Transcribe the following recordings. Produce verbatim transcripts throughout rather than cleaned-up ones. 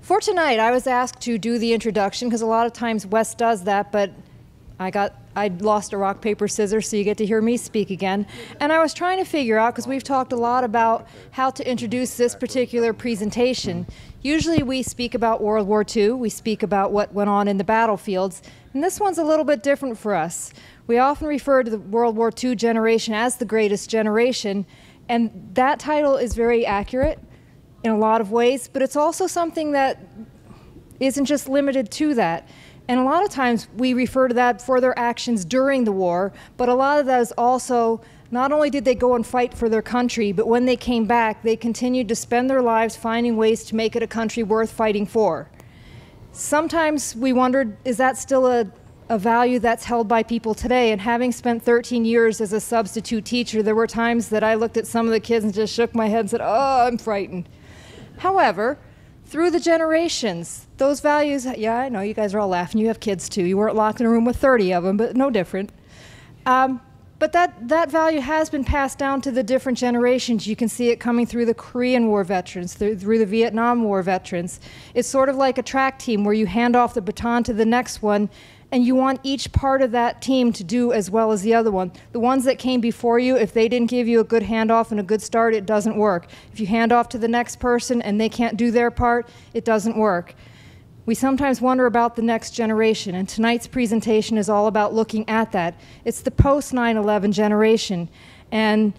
For tonight, I was asked to do the introduction because a lot of times Wes does that, but I got I lost a rock, paper, scissors, so you get to hear me speak again. And I was trying to figure out, because we've talked a lot about how to introduce this particular presentation. Usually we speak about World War Two, we speak about what went on in the battlefields, and this one's a little bit different for us. We often refer to the World War Two generation as the greatest generation, and that title is very accurate in a lot of ways, but it's also something that isn't just limited to that. And a lot of times we refer to that for their actions during the war, but a lot of that is also, not only did they go and fight for their country, but when they came back, they continued to spend their lives finding ways to make it a country worth fighting for. Sometimes we wondered, is that still a, a value that's held by people today? And having spent thirteen years as a substitute teacher, there were times that I looked at some of the kids and just shook my head and said, oh, I'm frightened. However, through the generations, those values, yeah, I know you guys are all laughing, you have kids too. You weren't locked in a room with thirty of them, but no different. Um, but that, that value has been passed down to the different generations. You can see it coming through the Korean War veterans, through, through the Vietnam War veterans. It's sort of like a track team where you hand off the baton to the next one, and you want each part of that team to do as well as the other one. The ones that came before you, if they didn't give you a good handoff and a good start, it doesn't work. If you hand off to the next person and they can't do their part, it doesn't work. We sometimes wonder about the next generation, and tonight's presentation is all about looking at that. It's the post nine eleven generation, and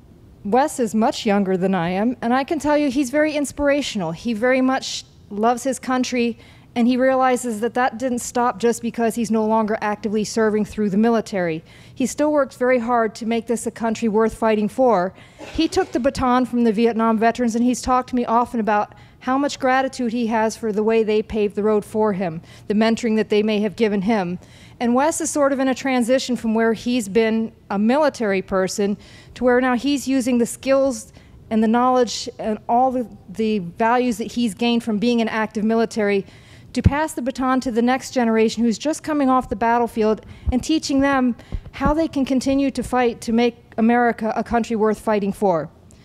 Wes is much younger than I am, and I can tell you he's very inspirational. He very much loves his country, and he realizes that that didn't stop just because he's no longer actively serving through the military. He still works very hard to make this a country worth fighting for. He took the baton from the Vietnam veterans, and he's talked to me often about how much gratitude he has for the way they paved the road for him, the mentoring that they may have given him. And Wes is sort of in a transition from where he's been a military person to where now he's using the skills and the knowledge and all the, the values that he's gained from being an active military to pass the baton to the next generation who's just coming off the battlefield and teaching them how they can continue to fight to make America a country worth fighting for.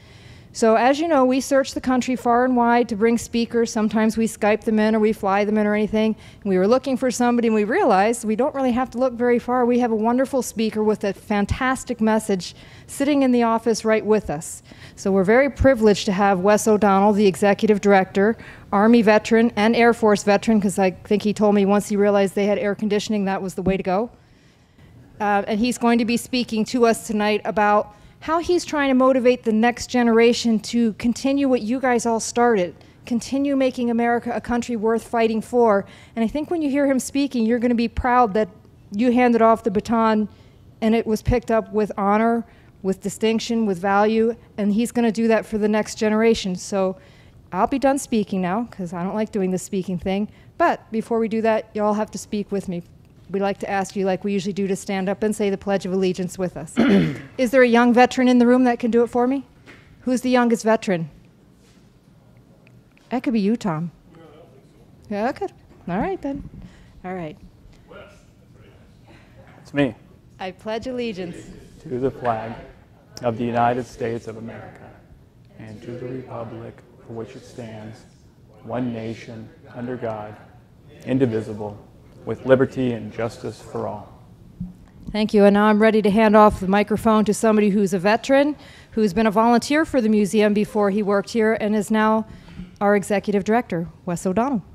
So as you know, we search the country far and wide to bring speakers. Sometimes we Skype them in or we fly them in or anything. And we were looking for somebody and we realized we don't really have to look very far. We have a wonderful speaker with a fantastic message sitting in the office right with us. So we're very privileged to have Wes O'Donnell, the Executive Director, Army veteran and Air Force veteran, because I think he told me once he realized they had air conditioning, that was the way to go. Uh, and he's going to be speaking to us tonight about how he's trying to motivate the next generation to continue what you guys all started, continue making America a country worth fighting for. And I think when you hear him speaking, you're going to be proud that you handed off the baton and it was picked up with honor, with distinction, with value, and he's going to do that for the next generation. So I'll be done speaking now, because I don't like doing the speaking thing. But before we do that, you all have to speak with me. We'd like to ask you, like we usually do, to stand up and say the Pledge of Allegiance with us. Is there a young veteran in the room that can do it for me? Who's the youngest veteran? That could be you, Tom. Yeah, that could. All right, then. All right. It's me. I pledge allegiance to the flag of the United States of America and to the republic for which it stands, one nation, under God, indivisible, with liberty and justice for all. Thank you. And now I'm ready to hand off the microphone to somebody who's a veteran, who's been a volunteer for the museum before he worked here, and is now our Executive Director, Wes O'Donnell.